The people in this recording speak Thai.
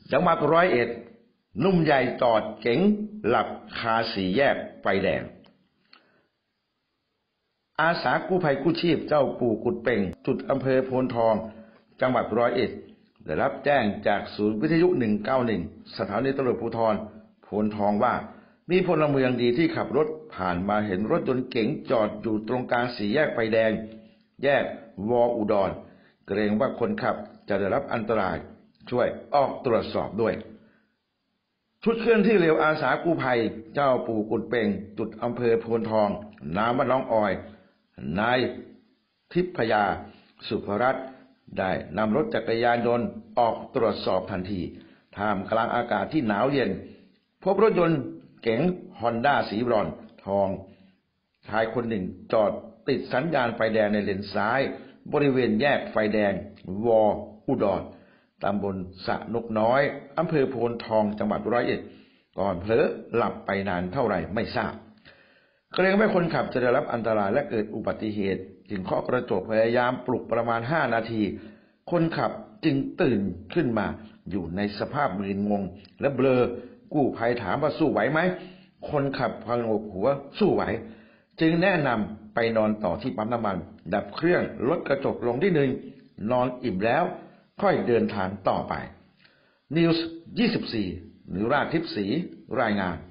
จังหวัด101หนุ่มใหญ่จอดเก๋งหลับคาสี่แยกไฟแดงอาสากู้ภัยกู้ชีพเจ้าปู่กุดเป่งจุดอำเภอโพนทองจังหวัด101ได้รับแจ้งจากศูนย์วิทยุ191สถานีตำรวจภูธรโพนทองว่ามีพลเมืองดีที่ขับรถผ่านมาเห็นรถยนต์เก๋งจอดอยู่ตรงกลางสี่แยกไฟแดงแยกวออุดรเกรงว่าคนขับจะได้รับอันตรายช่วยออกตรวจสอบด้วยชุดเคลื่อนที่เร็วอาสากู้ภัยเจ้าปู่กุดเป่งจุดอำเภอโพนทองนามว่าน้องออยนายทิพยาสุภรัตน์ได้นำรถจักรยานยนต์ออกตรวจสอบทันทีท่ามกลางอากาศที่หนาวเย็นพบรถยนต์เก๋งฮอนด้าสีบรอนซ์ทองชายคนหนึ่งจอดติดสัญญาณไฟแดงในเลนซ้ายบริเวณแยกไฟแดงวออุดรตำบลสะนกน้อยอำเภอโพนทองจังหวัด101ก่อนเผลอหลับไปนานเท่าไหร่ไม่ทราบเกรงว่าคนขับจะได้รับอันตรายและเกิดอุบัติเหตุจึงเคาะกระจกพยายามปลุกประมาณ5 นาทีคนขับจึงตื่นขึ้นมาอยู่ในสภาพมึนงงและเบลอกู้ภัยถามว่าสู้ไหวไหมคนขับพงกหัวสู้ไหวจึงแนะนำไปนอนต่อที่ปั๊มน้ำมันดับเครื่องลดกระจกลงที่1นอนอิ่มแล้วค่อยเดินทางต่อไป News 24 นิราศทิพย์ศรีรายงาน